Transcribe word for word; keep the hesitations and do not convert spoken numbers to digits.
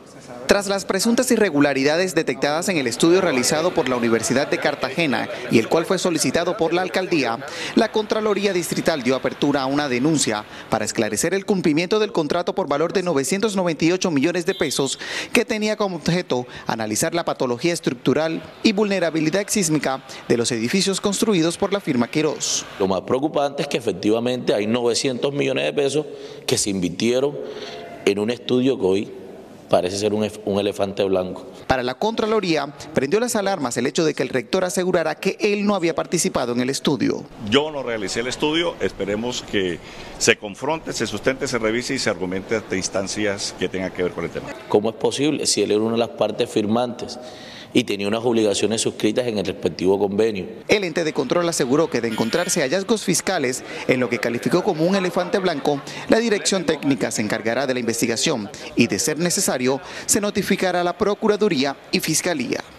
Tras las presuntas irregularidades detectadas en el estudio realizado por la Universidad de Cartagena y el cual fue solicitado por la alcaldía, la Contraloría Distrital dio apertura a una denuncia para esclarecer el cumplimiento del contrato por valor de novecientos noventa y ocho millones de pesos que tenía como objeto analizar la patología estructural y vulnerabilidad sísmica de los edificios construidos por la firma Queiroz. Lo más preocupante es que efectivamente hay novecientos millones de pesos que se invirtieron en un estudio que hoy parece ser un, un elefante blanco. Para la Contraloría, prendió las alarmas el hecho de que el rector asegurara que él no había participado en el estudio. Yo no realicé el estudio, esperemos que se confronte, se sustente, se revise y se argumente ante instancias que tengan que ver con el tema. ¿Cómo es posible si él era una de las partes firmantes y tenía unas obligaciones suscritas en el respectivo convenio? El ente de control aseguró que de encontrarse hallazgos fiscales en lo que calificó como un elefante blanco, la dirección técnica se encargará de la investigación y, de ser necesario, se notificará a la Procuraduría y Fiscalía.